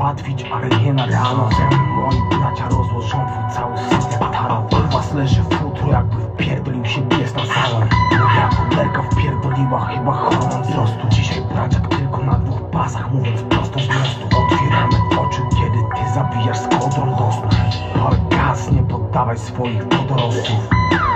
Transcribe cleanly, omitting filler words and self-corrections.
ułatwić, ale nie na rano. Moi bracia rozłożą twój cały system tarot. Od was leży w futru, jakby wpierdolił się pies na salon. Moja kolerka wpierdoliła chyba hormon wzrostu. Dzisiaj braciak tylko na dwóch pasach, mówiąc prosto z mostu. Otwieramy oczy, kiedy ty zabijasz z kołdrą do snu. Ale gaz, nie poddawaj swoich wodorostów.